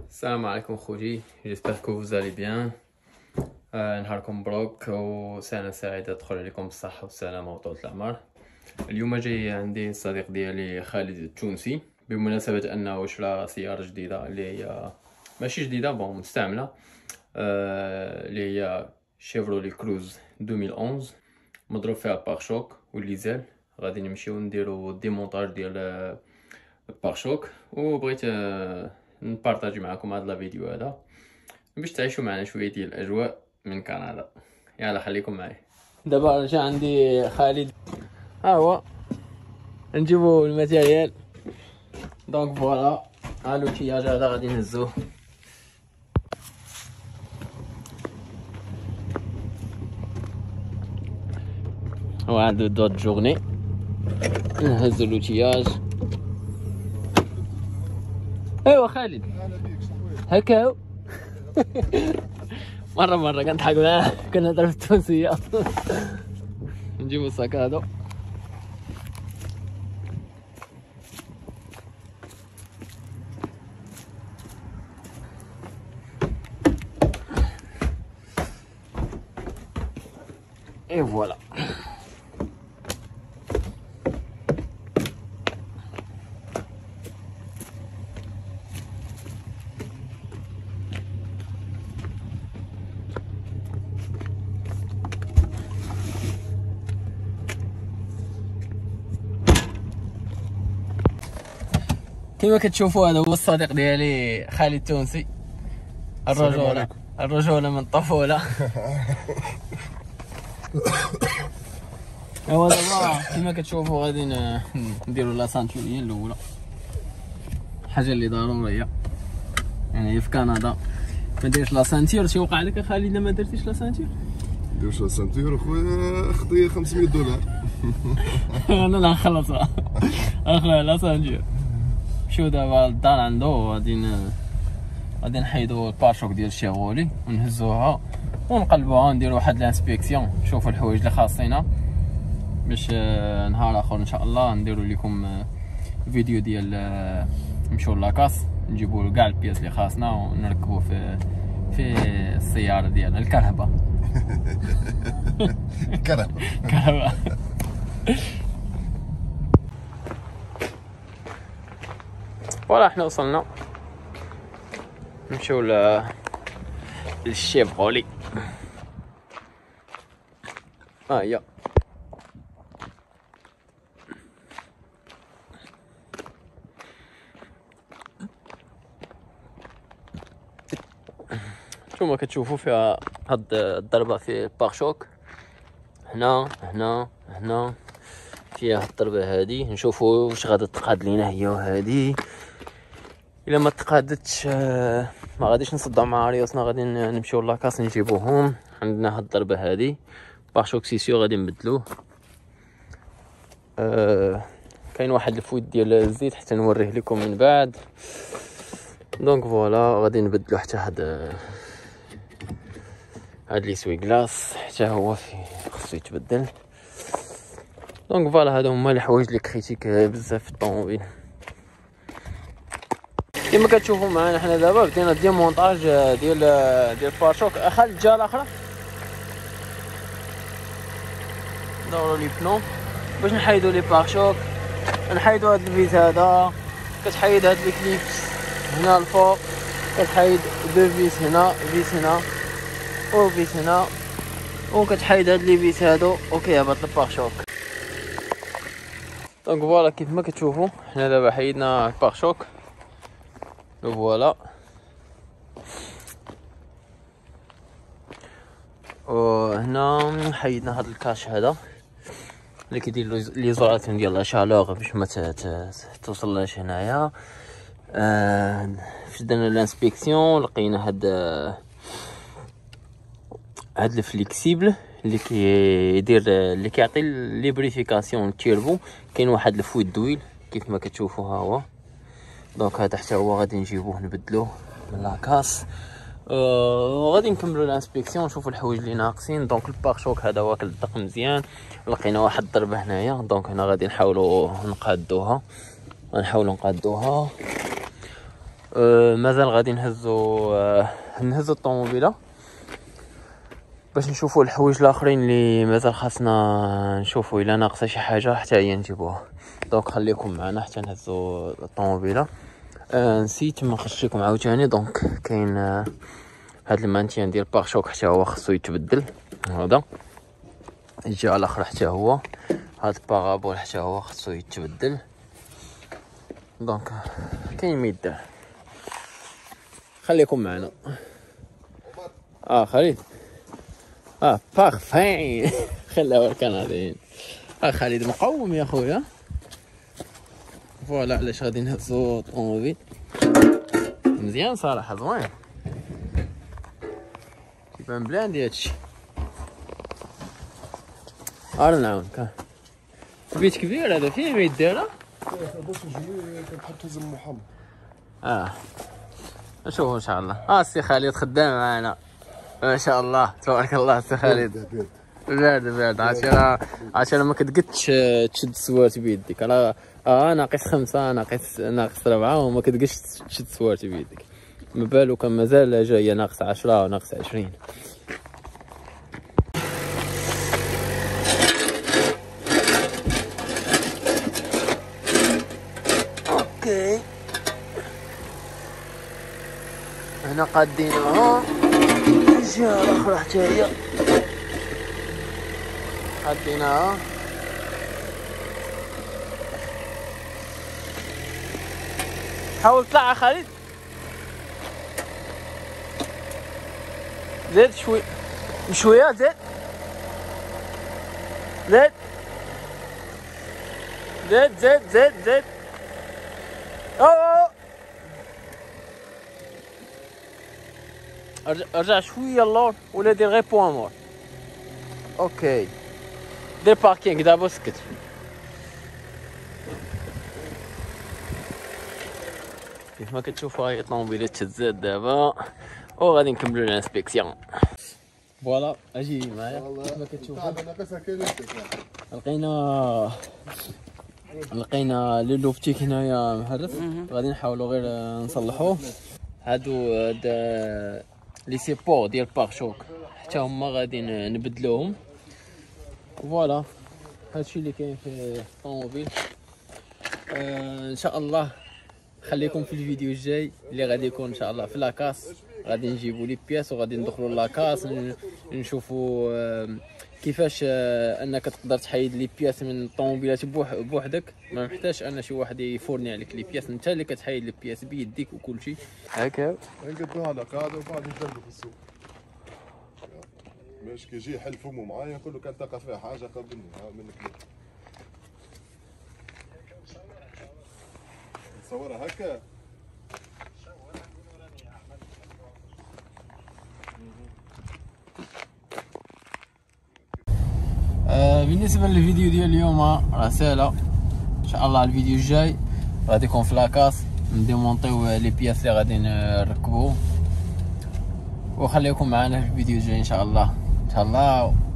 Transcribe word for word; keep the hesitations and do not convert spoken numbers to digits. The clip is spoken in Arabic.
السلام عليكم خوتي، جيسبر كو vous allez bien. آه نهاركم مبروك وسنة سعيدة تدخل عليكم بالصحة والسلامة وطولة العمر. اليوم جاي عندي الصديق ديالي خالد التونسي بمناسبة انه شرا سيارة جديدة اللي هي ماشي جديدة بون مستعملة، آه اللي هي شيفرولي كروز ألفين وحداش مضروب فيها بارشوك والليزال. غادي نمشيو نديرو ديمونتاج ديال البارشوك، وبغيت آه نبارطاجي معكم هذا الفيديو هذا باش تعيشوا معنا شويه ديال الاجواء من كندا. يلا خليكم معايا. دابا رجع عندي خالد، ها هو نجيبو الماتيريال. دونك فوالا ها لوتياج هذا غادي نهزوه. واحد دوت جورني نهزو لوتياج. ايوا خالد هكا مرة مرة كنضحك معاه كنهضر بالتونسية. نجيبو الصاك هذا اي فوالا. كما كتشوفوا هذا هو الصديق ديالي خالد التونسي، الرجولة الرجولة من الطفولة. ايوا دابا كما كتشوفوا غادي نديروا لا سانتوريه الاولى، حاجه اللي ضروريه. يعني في كندا ما ديرش لا سانتير. شي وقع لك خالد الا ما درتيش لا سانتير؟ ديرش لا سانتير اخويا، خطيه خمسمية دولار. انا لا نخلصها اخويا لا سانتير. شو دابا الدار عنده غادي غادي نحيدو البارشوك ديال الشيغولي ونهزوها ونقلبوها ونديرو واحد لانسبيكسيون، نشوفو الحوايج اللي خاصينا باش نهار اخر ان شاء الله نديرو لكم فيديو ديال نمشيو لاكاس نجيبو كاع البياس اللي خاصنا ونركبو في في السياره ديالنا الكرهبه. كرهبه كرهبه. فوالا حنا وصلنا نمشيو ل للشيفرولي. ها هي نتوما كتشوفوا فيها هاد الضربه في البارشوك. هنا هنا هنا فيها الضربه هادي. نشوفوا واش غادا تقاد لينا هي وهادي. الا ما تقادتش ما غاديش نصدعوا مع ريوسنا، غادي نمشيو لاكاس نجيبوهم. عندنا هاد الضربه هادي بارشوك سيسيو غادي نبدلوه. أه كاين واحد الفويت ديال الزيت حتى نوريه لكم من بعد. دونك فوالا غادي نبدلو حتى هاد هاد لي سوي كلاص حتى هو فيه خصو يتبدل. دونك فوالا هادو هما الحوايج اللي كريتيك بزاف في الطوموبيل. كما كتشوفوا معنا حنا دابا بدينا ديمونطاج ديال ديال البارشوك. خالد جا الاخرى ندورو لي بنو باش نحيدو لي بارشوك، نحيدو هاد الفيز هذا. كتحيد هاد لي كليبس هنا الفوق، كتحيد دو فيس هنا فيس هنا او فيس هنا، وكتحيد هاد لي فيس هادو وكيهبط البارشوك. دونك فوالا كيف ما كتشوفوا حنا دابا حيدنا البارشوك فوالا. وهنا حيدنا هاد الكاش هذا اللي كيدير ليزولاسيون ديال لا شالور باش ما توصلناش هنايا. آه فاش درنا لانسبيكسيون لقينا هاد هاد الفليكسيبل اللي كيدير اللي كيعطي ليبريفيكاسيون التيربو. كاين واحد الفويت دويل كيف ما كتشوفوا ها هو. دونك هذا حتى هو غادي نجيبوه نبدلوه من لاكاس. آه غادي نكملوا الانسبيكسيون نشوفوا الحوايج اللي ناقصين. دونك البارشوك هذا واكل الدق مزيان. لقينا واحد الضربه هنايا. دونك هنا غادي نحاولوا نقادوها غنحاولوا نقادوها أه مازال غادي نهزو أه نهزو الطوموبيله باش نشوفوا الحوايج الاخرين اللي مازال خاصنا نشوفوا الا ناقصه شي حاجه حتى هي نجيبوها. دونك خليكم معنا حتى نهزو الطوموبيله. أه نسيت ما خشيكم عاوتاني. دونك كاين أه هاد المانتيان ديال بارشوك حتى هو خصو يتبدل. هذا الجهه الاخرى حتى هو هاد البارابول حتى هو خصو يتبدل. دونك كاين ميدار. خليكم معنا. اه خالد اه بارفين. خلاو الكنديين. اه خالد مقوم يا خويا. فوالا علاش غادي نهزو الطوموبيل مزيان صراحه زوين كيبان بلاندي هادشي. ارا نعاونك. بيت كبير هذا فيه ما يدار. باش نجي كنحط زم محمد. اه نشوفو ان شاء الله. اه السي خالد خدام معنا ما شاء الله تبارك الله. السي خالد بارد بارد عشان عشان ما كتقدش تشد السوارت بيدك. انا اه ناقص خمسه ناقص ناقص ربعه وما كتقدش تشد السوارت بيدك. ما بالو كان مازال جايه ناقص عشرة وناقص عشرين. اوكي هنا قادينها. الجهه الاخرى حتى هي قادينها. حاول طلع خالد. زيد شوي شويه زيد زيد زيد زيد زيد زيد. اوه ارجع ارجع شويه اللور ولا دير غير بوان مور. اوكي دير باركينغ دابا اسكت. كيف ما كتشوفوا هاي الطوموبيلات تزاد دابا وغادي نكملوا الانسبيكسيون. فوالا اجي معايا. كيف ما كتشوفوا لقينا لقينا لي لوفتيك هنايا محرف. غادي نحاولوا غير نصلحوه. هادو هاد لي سيبور ديال بارشوك حتى هما غادي نبدلوهم. فوالا هادشي اللي كاين في الطوموبيل. آه ان شاء الله خليكم في الفيديو الجاي اللي غادي يكون ان شاء الله في لاكاس. غادي نجيبوا لي بياس وغادي ندخلوا لاكاس نشوفوا آه كيفاش آه انك تقدر تحيد لي بياس من الطوموبيلات بوحدك. ما محتاج ان شي واحد يفورني عليك لي بياس. انت اللي كتحيد لي بياس بيديك وكل شيء هكا. نقدوها على قاعده وبعد نجربوا في السوق. باش كيجي يحل فمو معايا نقول له كان تلقى فيها حاجه قبلني منك. نصورها هكا. آه بالنسبه للفيديو ديال اليوم راه ساهله ان شاء الله. الفيديو الجاي غادي يكون في لاكاس نديمونطيو لي بياس اللي غادي نركبوه. وخليكم معنا في الفيديو الجاي ان شاء الله ان شاء الله.